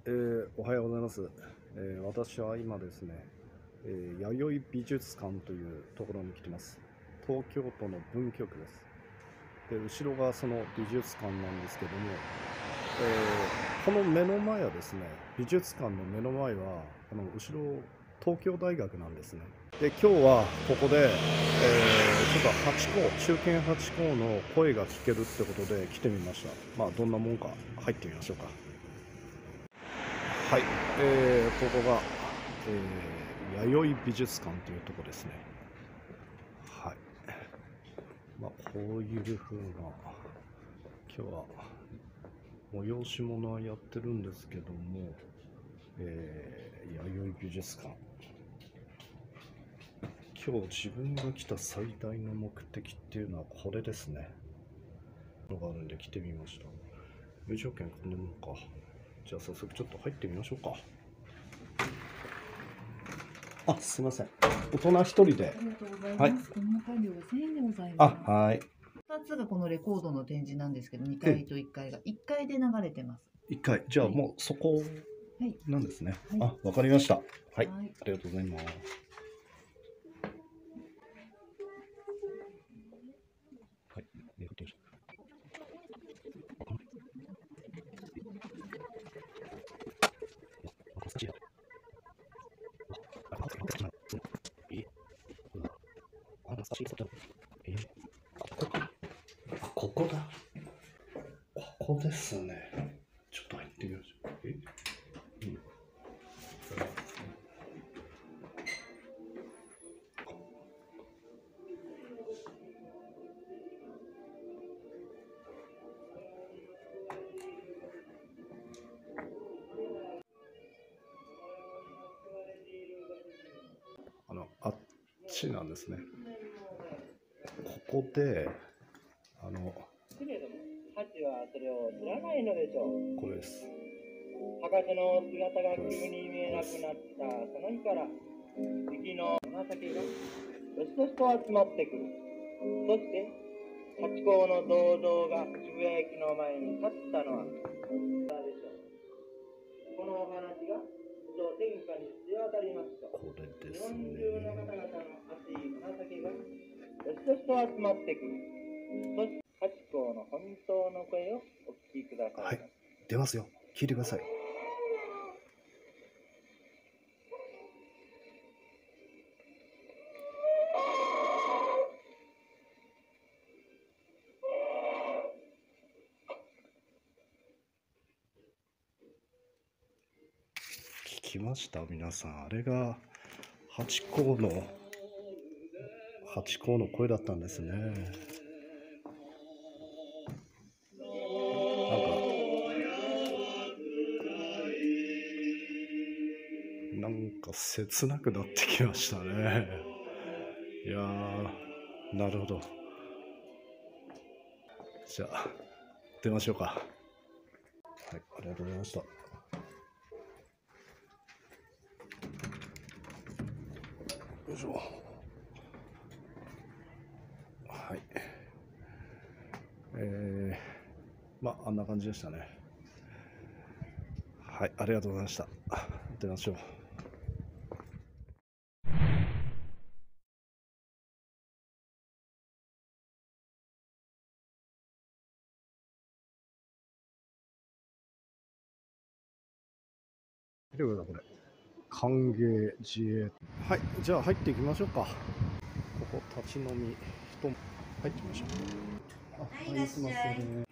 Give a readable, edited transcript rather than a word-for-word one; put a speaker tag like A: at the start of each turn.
A: おはようございます。私は今ですね、弥生美術館というところに来てます。東京都の文京区です。で、後ろがその美術館なんですけども、この目の前はですね、美術館の目の前は、後ろ、東京大学なんですね。で、今日はここで、ちょっとハチ公、中堅ハチ公の声が聞けるってことで来てみました。まあ、どんなもんか入ってみましょうか。はい、ここが、弥生美術館というところですね。はい。まあ、こういう風な、今日は催し物はやってるんですけども、弥生美術館。今日自分が来た最大の目的っていうのはこれですね。のがあるんで来てみました。入場券こんなもんか。じゃあ早速ちょっと入ってみましょうか。あ、すみません。大人一人で。
B: ありがとうございます。
A: はい。
B: この作業1000円でございます。
A: あ、はい。
B: 2つがこのレコードの展示なんですけど、2階と1階が1階で流れてます。
A: 一回。じゃあもうそこ
B: はい。
A: なんですね。
B: はい
A: あ、わかりました。はい。
B: はい。
A: ありがとうございます。はい。ここだ。ここですね。ちょっと入ってみましょう。あっちなんですね。ここで、
C: けれども、ハチはそれを知らないのでしょう。
A: これです。
C: 博士の姿が急に見えなくなったその日から、雪の紫がよしとしと集まってくる。そして、ハチ公の銅像が渋谷駅の前に立ったのは、でしょう。このお話が、天下に知れ渡りますと、
A: これです
C: 日本
A: ね。
C: 中の方々の熱い紫がよしとしと集まってくる。そして、ハチ公の本当の声をお聞きください。
A: はい。出ますよ。聞いてください。聞きました皆さん。あれがハチ公の声だったんですね。なんか切なくなってきましたね。いやー、なるほど。じゃあ出ましょうか。はい、ありがとうございました。よいしょ。はい。まああんな感じでしたね。はい、ありがとうございました。出ましょう。見てください、これ。歓迎自衛。はい、じゃあ入っていきましょうか。ここ立ち飲み、人入ってみましょう。あ、はい、すいません。